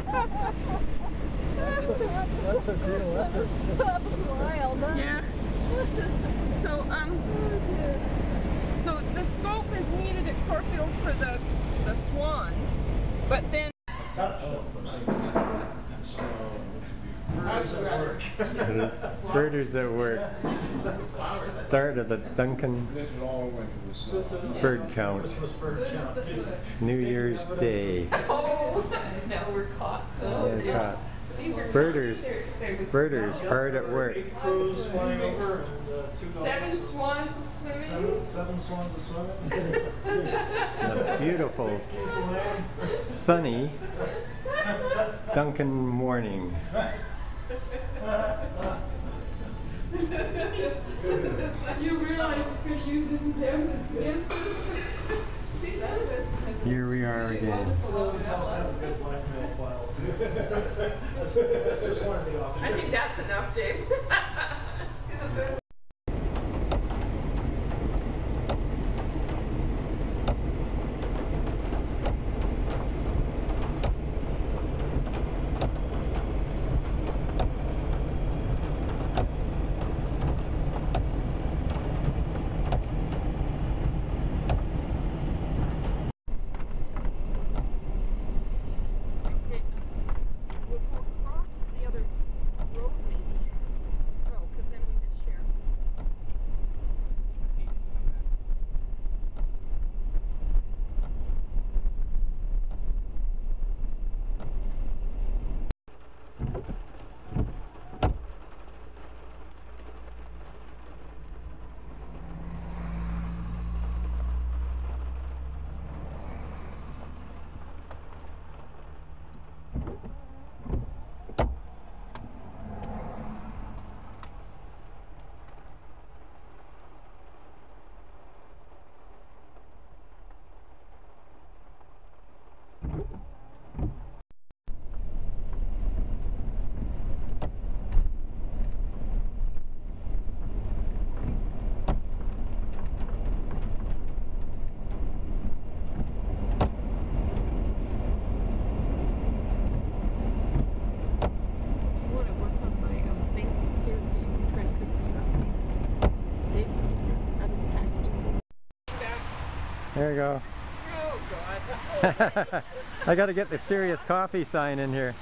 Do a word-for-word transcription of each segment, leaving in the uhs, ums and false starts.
That's a real effort. That was wild, huh? Yeah. So, um, so the scope is needed at Corfield for the, the swans, but then... Birders at work. Start of the Duncan bird count. New Year's Day. Oh, now we're caught. Oh, We're yeah. caught. See, we're Birders, there's, there's birders hard at work. Eight crows flying over and uh, two Seven dogs. swans swimming. Seven, seven swans are swimming. A beautiful, Six geese a laying. sunny Duncan morning. You realize it's going to use this as evidence against us? See, none of us has Here we are again. This helps have a good blackmail file. that's, that's just one of the options. I think that's enough, Dave. See the first. There you go. Oh, God. I got to get the serious coffee sign in here.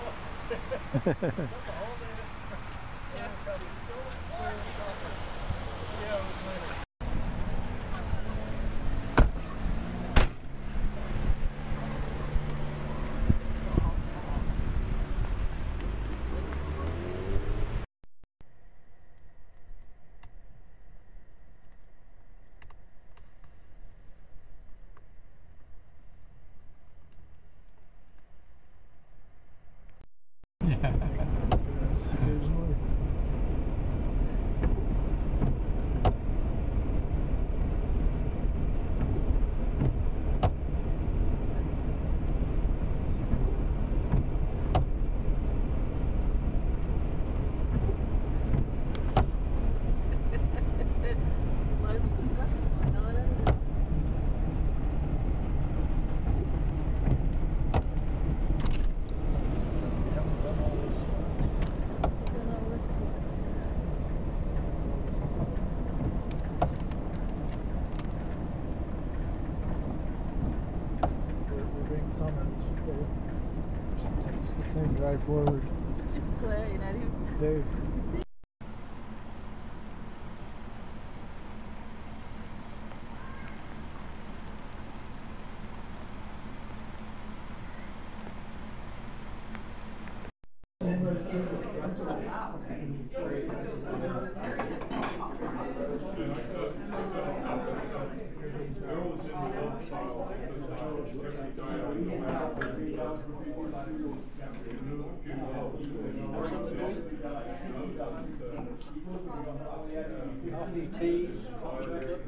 Occasionally. Saying drive forward. Just play, not even. Dave. Coffee, tea, chocolate.